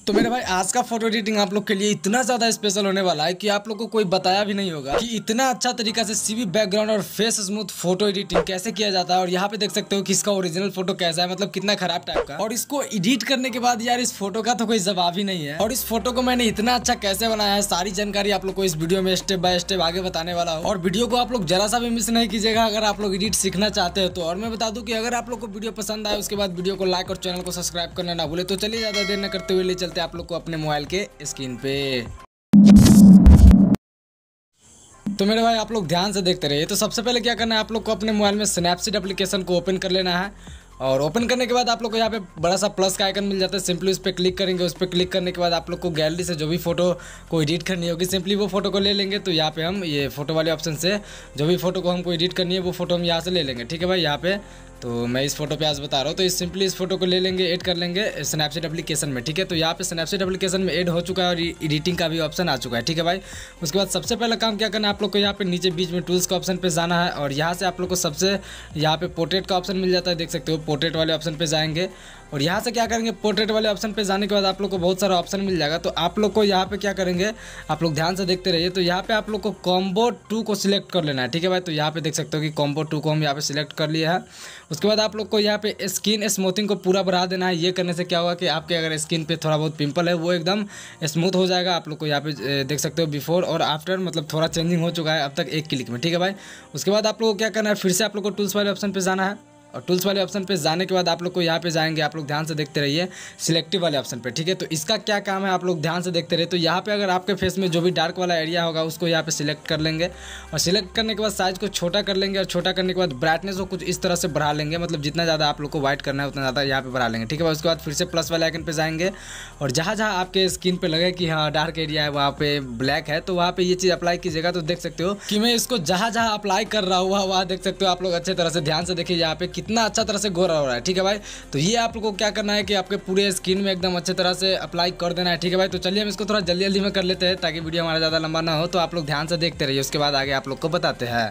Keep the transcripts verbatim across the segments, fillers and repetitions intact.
तो मेरे भाई आज का फोटो एडिटिंग आप लोग के लिए इतना ज़्यादा स्पेशल होने वाला है कि आप लोग को कोई बताया भी नहीं होगा कि इतना अच्छा तरीका से सीवी बैकग्राउंड और फेस स्मूथ फोटो एडिटिंग कैसे किया जाता है। और यहाँ पे देख सकते हो कि इसका ओरिजिनल फोटो कैसा है, मतलब कितना खराब टाइप का। और इसको एडिट करने के बाद यार इस फोटो का तो कोई जवाब ही नहीं है। और इस फोटो को मैंने इतना अच्छा कैसे बनाया है, सारी जानकारी आप लोग को इस वीडियो में स्टेप बाय स्टेप आगे बताने वाला हूँ। और वीडियो को आप लोग जरा सा भी मिस नहीं कीजिएगा अगर आप लोग एडिट सीखना चाहते हो तो। और मैं बता दूं कि अगर आप लोग को वीडियो पसंद आए उसके बाद वीडियो को लाइक और चैनल को सब्सक्राइब करना ना भूले। तो चलिए ज्यादा देर न करते हुए ले चलते आप लोग को अपने मोबाइल के स्क्रीन पे। तो मेरे भाई आप लोग ध्यान से देखते रहिए। तो सबसे पहले क्या करना है, आप लोग को अपने मोबाइल में स्नैपसीड एप्लीकेशन को ओपन कर लेना है। और ओपन करने के बाद आप लोग को यहाँ पे बड़ा सा प्लस का आइकन मिल जाता है, सिंपली उस पर क्लिक करेंगे। उस पर क्लिक करने के बाद आप लोग को गैलरी से जो भी फोटो को एडिट करनी होगी सिंपली वो फोटो को ले लेंगे। तो यहाँ पे हम ये फोटो वाले ऑप्शन से जो भी फोटो को हमको एडिट करनी है वो फोटो हम यहाँ से ले लेंगे। ठीक है भाई, यहाँ पे तो मैं इस फोटो पे आज बता रहा हूँ। तो इस सिंपली इस फोटो को ले लेंगे, ऐड कर लेंगे स्नैपसीड एप्लीकेशन में। ठीक है, तो यहाँ पे स्नैपसीड एप्लीकेशन में ऐड हो चुका है और एडिटिंग का भी ऑप्शन आ चुका है। ठीक है भाई, उसके बाद सबसे पहला काम क्या करना है, आप लोग को यहाँ पे नीचे बीच में टूल्स का ऑप्शन पे जाना है। और यहाँ से आप लोग को सबसे यहाँ पे पोर्ट्रेट का ऑप्शन मिल जाता है, देख सकते हो। पोर्ट्रेट वाले ऑप्शन पे जाएंगे और यहाँ से क्या करेंगे, पोर्ट्रेट वाले ऑप्शन पे जाने के बाद आप लोग को बहुत सारा ऑप्शन मिल जाएगा। तो आप लोग को यहाँ पे क्या करेंगे, आप लोग ध्यान से देखते रहिए। तो यहाँ पे आप लोग को कॉम्बो टू को सिलेक्ट कर लेना है। ठीक है भाई, तो यहाँ पे देख सकते हो कि कॉम्बो टू को हम यहाँ पे सिलेक्ट कर लिया है। उसके बाद आप लोग को यहाँ पे स्किन स्मूथिंग को पूरा बढ़ा देना है। ये करने से क्या होगा कि आपके अगर स्किन पे थोड़ा बहुत पिंपल है वो एकदम स्मूथ हो जाएगा। आप लोग को यहाँ पे देख सकते हो बिफोर और आफ्टर, मतलब थोड़ा चेंजिंग हो चुका है अब तक एक क्लिक में। ठीक है भाई, उसके बाद आप लोग को क्या करना है, फिर से आप लोग को टूल्स वाले ऑप्शन पे जाना है। और टूल्स वाले ऑप्शन पे जाने के बाद आप लोग को यहाँ पे जाएंगे, आप लोग ध्यान से देखते रहिए सिलेक्टिव वाले ऑप्शन पे। ठीक है, तो इसका क्या काम है आप लोग ध्यान से देखते रहिए। तो यहाँ पे अगर आपके फेस में जो भी डार्क वाला एरिया होगा उसको यहाँ पे सिलेक्ट कर लेंगे। और सिलेक्ट करने के बाद साइज को छोटा कर लेंगे। और छोटा करने के बाद ब्राइटनेस को कुछ इस तरह से बढ़ा लेंगे, मतलब जितना ज़्यादा आप लोग को व्हाइट करना है उतना ज़्यादा यहाँ पे बढ़ा लेंगे। ठीक है, उसके बाद फिर से प्लस वाले आइकन पे जाएंगे और जहाँ जहाँ आपके स्किन पे लगे कि हाँ डार्क एरिया है वहाँ पे ब्लैक है तो वहाँ पे ये चीज़ अप्लाई कीजिएगा। तो देख सकते हो कि मैं इसको जहाँ जहाँ अप्लाई कर रहा हुआ वहाँ देख सकते हो आप लोग अच्छे तरह से ध्यान से देखिए यहाँ पे कितना अच्छा तरह से हो रहा है। ठीक है भाई, तो ये आप लोग को क्या करना है कि आपके पूरे स्किन में एकदम अच्छे तरह से अप्लाई कर देना है। ठीक है भाई, तो चलिए हम इसको थोड़ा जल्दी जल्दी में कर लेते हैं ताकि वीडियो हमारा ज़्यादा लंबा ना हो। तो आप लोग ध्यान से देखते रहिए, उसके बाद आगे आप लोग को बताते हैं।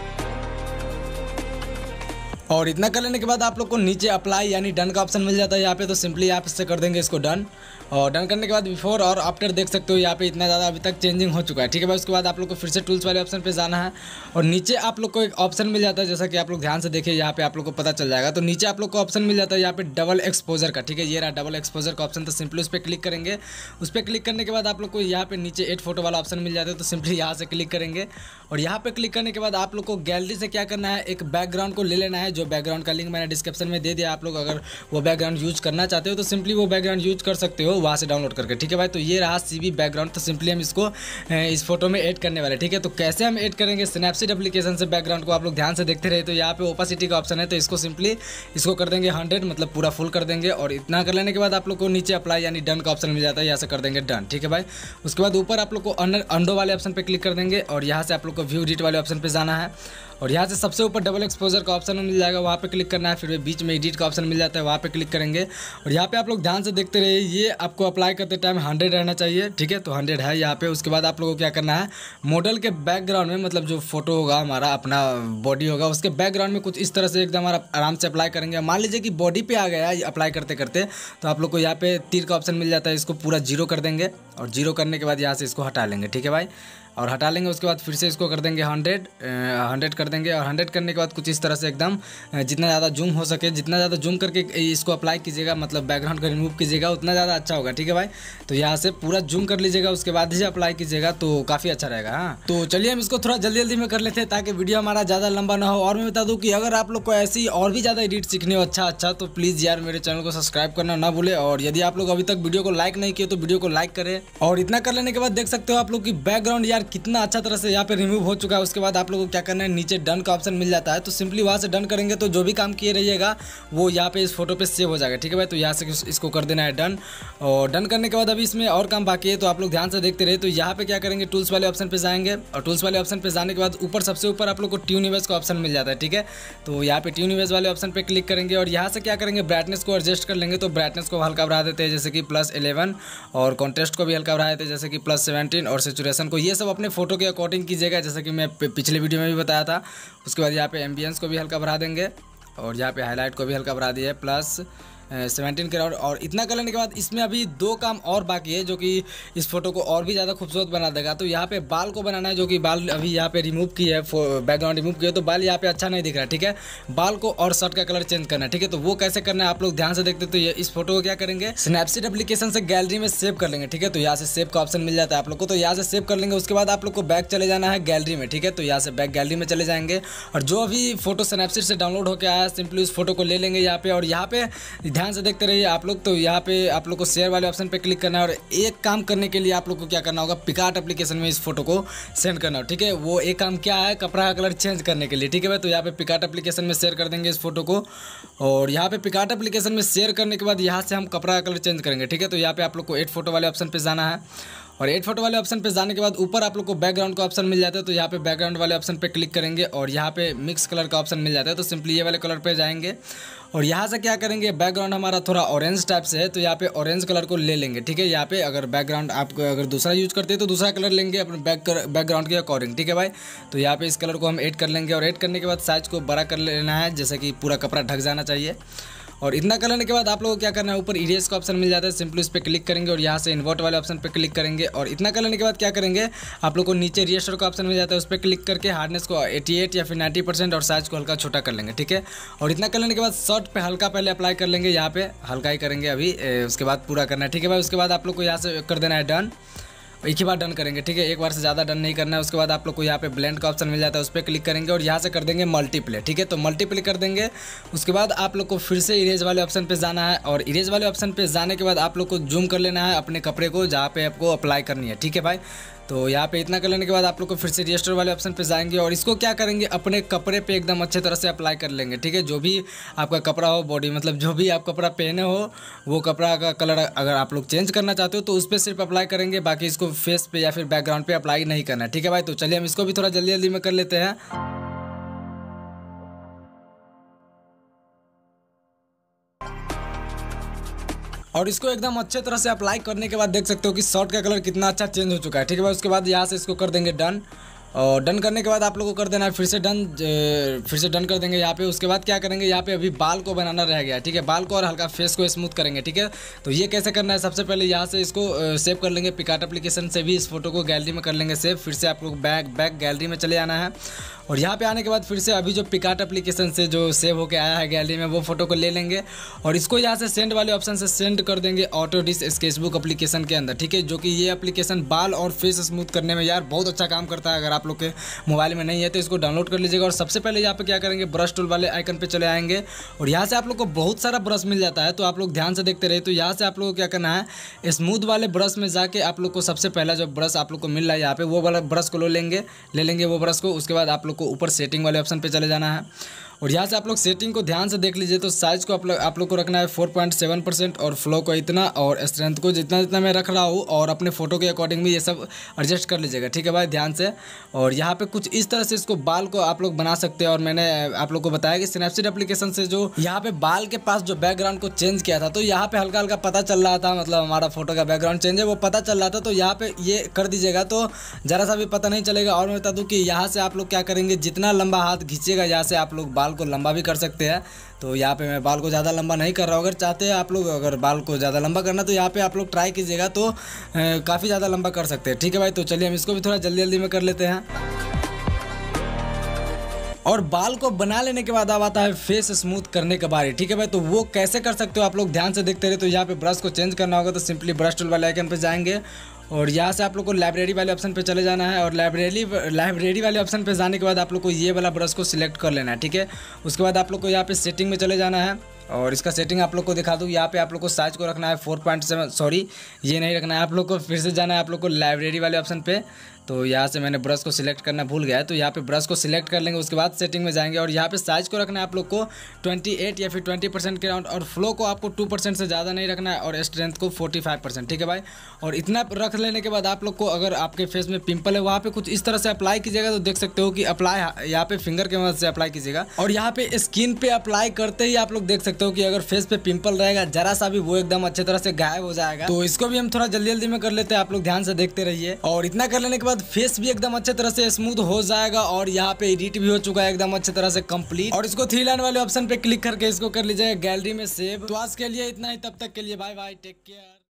और इतना कर लेने के बाद आप लोग को नीचे अप्लाई यानी डन का ऑप्शन मिल जाता है यहाँ पे। तो सिंपली आप इससे कर देंगे इसको डन। और डन करने के बाद बिफोर और आफ्टर देख सकते हो यहाँ पे इतना ज़्यादा अभी तक चेंजिंग हो चुका है। ठीक है भाई, उसके बाद आप लोग को फिर से टूल्स वाले ऑप्शन पे जाना है और नीचे आप लोग को एक ऑप्शन मिल जाता है, जैसा कि आप लोग ध्यान से देखिए यहाँ पे आप लोग को पता चल जाएगा। तो नीचे आप लोग को ऑप्शन मिल जाता है यहाँ पे डबल एक्सपोजर का। ठीक है, ये रहा डबल एक्सपोजर का ऑप्शन। तो सिंपली उस पर क्लिक करेंगे। उस पर क्लिक करने के बाद आप लोग को यहाँ पे नीचे एड फोटो वाला ऑप्शन मिल जाता है। तो सिंपली यहाँ से क्लिक करेंगे और यहाँ पे क्लिक करने के बाद आप लोग को गैलरी से क्या करना है, एक बैकग्राउंड को ले लेना है। जो बैकग्राउंड का लिंक मैंने डिस्क्रिप्शन में दे दिया, आप लोग अगर वो बैकग्राउंड यूज करना चाहते हो तो सिंपली वो बैकग्राउंड यूज कर सकते हो वहाँ से डाउनलोड करके। ठीक है भाई, तो ये रहा सीवी बैकग्राउंड। तो सिंपली हम इसको इस फोटो में ऐड करने वाले। ठीक है, तो कैसे हम ऐड करेंगे स्नैपसीड एप्लीकेशन से बैकग्राउंड को आप लोग ध्यान से देखते रहे। तो यहाँ पे ओपेसिटी का ऑप्शन है, तो इसको सिंपली इसको कर देंगे हंड्रेड, मतलब पूरा फुल कर देंगे। और इतना कर लेने के बाद आप लोग को नीचे अप्लाई यानी डन का ऑप्शन मिल जाता है, यहाँ से कर देंगे डन। ठीक है भाई, उसके बाद ऊपर आप लोग को अंडो वाले ऑप्शन पे क्लिक कर देंगे और यहाँ से आप लोग को व्यू एडिट वाले ऑप्शन पे जाना है। और यहाँ से सबसे ऊपर डबल एक्सपोजर का ऑप्शन मिल जाएगा, वहाँ पे क्लिक करना है। फिर बीच में एडिट का ऑप्शन मिल जाता है, वहाँ पे क्लिक करेंगे। और यहाँ पे आप लोग ध्यान से देखते रहिए, ये आपको अप्लाई करते टाइम हंड्रेड रहना चाहिए। ठीक है, तो हंड्रेड है यहाँ पे। उसके बाद आप लोगों को क्या करना है, मॉडल के बैकग्राउंड में, मतलब जो फोटो होगा हमारा अपना बॉडी होगा उसके बैकग्राउंड में कुछ इस तरह से एकदम आराम से अप्लाई करेंगे। मान लीजिए कि बॉडी पे आ गया है अप्लाई करते करते, तो आप लोग को यहाँ पे तीर का ऑप्शन मिल जाता है, इसको पूरा जीरो कर देंगे। और जीरो करने के बाद यहाँ से इसको हटा लेंगे। ठीक है भाई, और हटा लेंगे। उसके बाद फिर से इसको कर देंगे हंड्रेड हंड्रेड कर देंगे। और हंड्रेड करने के बाद कुछ इस तरह से एकदम जितना ज़्यादा जूम हो सके, जितना ज़्यादा जूम करके इसको अप्लाई कीजिएगा, मतलब बैकग्राउंड को रिमूव कीजिएगा, उतना ज़्यादा अच्छा होगा। ठीक है भाई, तो यहाँ से पूरा जूम कर लीजिएगा, उसके बाद ही अप्लाई कीजिएगा तो काफ़ी अच्छा रहेगा। हाँ, तो चलिए हम इसको थोड़ा जल्दी जल्दी में कर लेते हैं ताकि वीडियो हमारा ज़्यादा लंबा ना हो। और मैं बता दूँ कि अगर आप लोग को ऐसी और भी ज़्यादा एडिट सीखनी हो अच्छा अच्छा तो प्लीज़ यार मेरे चैनल को सब्सक्राइब करना ना भूले। और यदि आप लोग अभी तक वीडियो को लाइक नहीं किए तो वीडियो को लाइक करें। और इतना कर लेने के बाद देख सकते हो आप लोग की बैकग्राउंड यार कितना अच्छा तरह से यहाँ पे रिमूव हो चुका है। उसके बाद आप लोगों को क्या करना है, नीचे डन का ऑप्शन मिल जाता है। तो सिंपली वहाँ से डन करेंगे तो जो भी काम किए रहिएगा वो यहाँ पे इस फोटो पे सेव हो जाएगा। ठीक है भाई, तो यहाँ से इसको कर देना है डन। और डन करने के बाद अभी इसमें और काम बाकी है, तो आप लोग ध्यान से देखते रहे। तो यहाँ पे क्या करेंगे, टूल्स वाले ऑप्शन पे जाएंगे और टूल्स वाले ऑप्शन पे जाने के बाद ऊपर सबसे ऊपर आप लोग को ट्यून इमेज का ऑप्शन मिल जाता है। ठीक है, तो यहाँ पे ट्यून इमेज वाले ऑप्शन पे क्लिक करेंगे और यहाँ से क्या करेंगे, ब्राइटनेस को एडजस्ट कर लेंगे। तो ब्राइटनेस को हल्का बढ़ा देते हैं जैसे कि प्लस इलेवन, और कॉन्ट्रास्ट को भी हल्का बढ़ा देते हैं जैसे कि प्लस सेवेंटीन, और सैचुरेशन को ये सब अपने फोटो के अकॉर्डिंग कीजिएगा जैसे कि मैं पिछले वीडियो में भी बताया था। उसके बाद यहाँ पे एम्बियंस को भी हल्का बढ़ा देंगे और यहाँ पे हाईलाइट को भी हल्का बढ़ा दिया है प्लस सेवनटीन क्राउड। और इतना कर लेने के बाद इसमें अभी दो काम और बाकी है जो कि इस फोटो को और भी ज़्यादा खूबसूरत बना देगा। तो यहाँ पे बाल को बनाना है, जो कि बाल अभी यहाँ पे रिमूव की है, बैकग्राउंड रिमूव की है तो बाल यहाँ पे अच्छा नहीं दिख रहा है। ठीक है, बाल को और शर्ट का कलर चेंज करना है। ठीक है, तो वो कैसे करना है आप लोग ध्यान से देखते। तो ये इस फोटो को क्या करेंगे, स्नैपसीड एप्लीकेशन से गैलरी में सेव कर लेंगे। ठीक है, तो यहाँ से सेव का ऑप्शन मिल जाता है आप लोग को, तो यहाँ से सेव कर लेंगे। उसके बाद आप लोग को बैक चले जाना है गैलरी में। ठीक है, तो यहाँ से बैक गैलरी में चले जाएंगे और जो अभी फोटो स्नैपसीड से डाउनलोड होकर आया सिंपली उस फोटो को ले लेंगे यहाँ पे। और यहाँ पे ध्यान से देखते रहिए आप लोग। तो यहाँ पे आप लोग को शेयर वाले ऑप्शन पे क्लिक करना है और एक काम करने के लिए आप लोग को क्या करना होगा, पिकार्ट एप्लीकेशन में इस फोटो को सेंड करना हो। ठीक है, वो एक काम क्या है, कपड़ा का कलर चेंज करने के लिए। ठीक है भाई, तो यहाँ पे पिकार्ट एप्लीकेशन में शेयर कर देंगे इस फोटो को। और यहाँ पे पिकार्ट एप्लीकेशन में शेयर करने के बाद यहाँ से हम कपड़ा का कलर चेंज करेंगे। ठीक है, तो यहाँ पे आप लोग को एड फोटो वाले ऑप्शन पे जाना है और एड फोटो वाले ऑप्शन पे जाने के बाद ऊपर आप लोग को बैकग्राउंड का ऑप्शन मिल जाता है। तो यहाँ पे बैकग्राउंड वाले ऑप्शन पे क्लिक करेंगे और यहाँ पे मिक्स कलर का ऑप्शन मिल जाता है। तो सिंपली ये वाले कलर पे जाएंगे और यहाँ से क्या करेंगे, बैकग्राउंड हमारा थोड़ा ऑरेंज टाइप से है तो यहाँ पे ऑरेंज कलर को ले लेंगे। ठीक है, यहाँ पे अगर बैकग्राउंड आप अगर दूसरा यूज करते हैं तो दूसरा कलर लेंगे अपने बैक बैकग्राउंड के अकॉर्डिंग। ठीक है भाई, तो यहाँ पे इस कलर को हम ऐड कर लेंगे और ऐड करने के बाद साइज को बड़ा कर लेना है, जैसे कि पूरा कपड़ा ढक जाना चाहिए। और इतना कर लेने के बाद आप लोगों को क्या करना है, ऊपर इरेज का ऑप्शन मिल जाता है, सिंपली उस पर क्लिक करेंगे और यहाँ से इन्वर्ट वाले ऑप्शन पे क्लिक करेंगे। और इतना कर लेने के बाद क्या करेंगे, आप लोग को नीचे रिएस्टर का ऑप्शन मिल जाता है, उस पर क्लिक करके हार्डनेस को अठासी या फिर नब्बे परसेंट और साइज को हल्का छोटा कर लेंगे। ठीक है, और इतना कर लेने के बाद शर्ट पे हल्का पहले अप्लाई कर लेंगे, यहाँ पे हल्का ही करेंगे अभी, उसके बाद पूरा करना है। ठीक है भाई, उसके बाद आप लोग को यहाँ से कर देना है डन, एक ही बार डन करेंगे। ठीक है, एक बार से ज़्यादा डन नहीं करना है। उसके बाद आप लोग को यहाँ पे ब्लेंड का ऑप्शन मिल जाता है, उस पर क्लिक करेंगे और यहाँ से कर देंगे मल्टीप्ले। ठीक है, तो मल्टीप्ले कर देंगे। उसके बाद आप लोग को फिर से इरेज वाले ऑप्शन पे जाना है और इरेज वाले ऑप्शन पे जाने के बाद आप लोग को जूम कर लेना है अपने कपड़े को जहाँ पे आपको अप्लाई करनी है। ठीक है भाई, तो यहाँ पे इतना कर लेने के बाद आप लोग को फिर से रजिस्टर वाले ऑप्शन पे जाएंगे और इसको क्या करेंगे, अपने कपड़े पे एकदम अच्छे तरह से अप्लाई कर लेंगे। ठीक है, जो भी आपका कपड़ा हो, बॉडी मतलब जो भी आप कपड़ा पहने हो वो कपड़ा का कलर अगर आप लोग चेंज करना चाहते हो तो उस पर सिर्फ अप्लाई करेंगे, बाकी इसको फेस पे या फिर बैकग्राउंड पे अप्लाई नहीं करना है। ठीक है भाई, तो चलिए हम इसको भी थोड़ा जल्दी जल्दी में कर लेते हैं। और इसको एकदम अच्छे तरह से अप्लाई करने के बाद देख सकते हो कि शर्ट का कलर कितना अच्छा चेंज हो चुका है। ठीक है भाई, उसके बाद यहाँ से इसको कर देंगे डन और डन करने के बाद आप लोगों को कर देना है फिर से डन, फिर से डन कर देंगे यहाँ पे। उसके बाद क्या करेंगे, यहाँ पे अभी बाल को बनाना रह गया। ठीक है, बाल को और हल्का फेस को स्मूथ करेंगे। ठीक है, तो ये कैसे करना है, सबसे पहले यहाँ से इसको सेव कर लेंगे, पिकार्ट एप्लीकेशन से भी इस फोटो को गैलरी में कर लेंगे सेव। फिर से आप लोग बैक बैक गैलरी में चले जाना है और यहाँ पे आने के बाद फिर से अभी जो पिकार्ट एप्लीकेशन से जो सेव होके आया है गैलरी में वो फोटो को ले लेंगे और इसको यहाँ से सेंड वाले ऑप्शन से सेंड कर देंगे ऑटो डिस्क स्केचबुक एप्लीकेशन के अंदर। ठीक है, जो कि ये एप्लीकेशन बाल और फेस स्मूथ करने में यार बहुत अच्छा काम करता है। अगर आप लोग के मोबाइल में नहीं है तो इसको डाउनलोड कर लीजिएगा। और सबसे पहले यहाँ पे क्या करेंगे, ब्रश टूल वाले आइकन पे चले आएंगे और यहाँ से आप लोग को बहुत सारा ब्रश मिल जाता है, तो आप लोग ध्यान से देखते रहिए। तो यहाँ से आप लोग को क्या करना है, स्मूथ वाले ब्रश में जाके आप लोग को सबसे पहला जो ब्रश आप लोग को मिल रहा है यहाँ पे वो वाला ब्रश को लो लेंगे ले लेंगे वो ब्रश को। उसके बाद आप लोग को ऊपर सेटिंग वाले ऑप्शन पे चले जाना है और यहाँ से आप लोग सेटिंग को ध्यान से देख लीजिए। तो साइज़ को आप लोग आप लोग को रखना है फोर पॉइंट सेवन परसेंट और फ्लो को इतना और स्ट्रेंथ को जितना जितना मैं रख रहा हूँ और अपने फोटो के अकॉर्डिंग भी ये सब एडजस्ट कर लीजिएगा। ठीक है भाई, ध्यान से। और यहाँ पे कुछ इस तरह से इसको बाल को आप लोग बना सकते हैं और मैंने आप लोग को बताया कि स्नैपसीड एप्लीकेशन से जो यहाँ पे बाल के पास जो बैकग्राउंड को चेंज किया था तो यहाँ पे हल्का हल्का पता चल रहा था, मतलब हमारा फोटो का बैकग्राउंड चेंज है वो पता चल रहा था। तो यहाँ पे ये कर दीजिएगा तो ज़रा सा भी पता नहीं चलेगा। और मैं बता दूँ कि यहाँ से आप लोग क्या करेंगे, जितना लंबा हाथ खींचेगा यहाँ से आप लोग बाल को लंबा भी कर सकते हैं। तो यहाँ पे मैं बाल को ज़्यादा लंबा नहीं कर रहा हूँ। अगर चाहते हैं आप लोग अगर बाल को ज़्यादा लंबा करना तो यहाँ पे आप लोग ट्राई कीजिएगा तो काफ़ी ज़्यादा लंबा कर सकते हैं। ठीक है भाई, तो चलिए हम इसको भी थोड़ा जल्दी जल्दी में कर लेते हैं। और बाल को बना लेने के बाद अब आता है फेस स्मूथ करने के बारे। ठीक है भाई, तो वो कैसे कर सकते हो आप लोग ध्यान से देखते रहे। तो यहाँ पे ब्रश को चेंज करना होगा तो सिंपली ब्रश टूल वाले आइकन पे जाएंगे और यहाँ से आप लोग को लाइब्रेरी वाले ऑप्शन पे चले जाना है और लाइब्रेरी लाइब्रेरी वाले ऑप्शन पे जाने के बाद आप लोग को ये वाला ब्रश को सिलेक्ट कर लेना है। ठीक है, उसके बाद आप लोग को यहाँ पे सेटिंग में चले जाना है और इसका सेटिंग आप लोग को दिखा दूँ। यहाँ पे आप लोग को साइज को रखना है फोर पॉइंट सेवन सॉरी ये नहीं रखना है, आप लोग को फिर से जाना है आप लोग को लाइब्रेरी वाले ऑप्शन पे। तो यहाँ से मैंने ब्रश को सिलेक्ट करना भूल गया है, तो यहाँ पे ब्रश को सिलेक्ट कर लेंगे। उसके बाद सेटिंग में जाएंगे और यहाँ पे साइज को रखना है आप लोग को अट्ठाईस या फिर बीस परसेंट के राउंड और फ्लो को आपको टू परसेंट से ज़्यादा नहीं रखना है और स्ट्रेंथ को पैंतालीस परसेंट। ठीक है भाई, और इतना रख लेने के बाद आप लोग को अगर आपके फेस में पिंपल है वहाँ पे कुछ इस तरह से अप्लाई कीजिएगा। तो देख सकते हो कि अप्लाई यहाँ पे फिंगर के मदद से अप्लाई कीजिएगा और यहाँ पे स्किन पे अप्लाई करते ही आप लोग देख सकते हो कि अगर फेस पे पिंपल रहेगा जरा सा भी वो एकदम अच्छे तरह से गायब हो जाएगा। तो इसको भी हम थोड़ा जल्दी जल्दी में कर लेते हैं, आप लोग ध्यान से देखते रहिए। और इतना कर लेने के बाद बाद फेस भी एकदम अच्छे तरह से स्मूथ हो जाएगा और यहाँ पे एडिट भी हो चुका है एकदम अच्छे तरह से कंप्लीट। और इसको थ्री लाइन वाले ऑप्शन पे क्लिक करके इसको कर लीजिएगा गैलरी में सेव। तो आज के लिए इतना ही, तब तक के लिए बाय बाय, टेक केयर।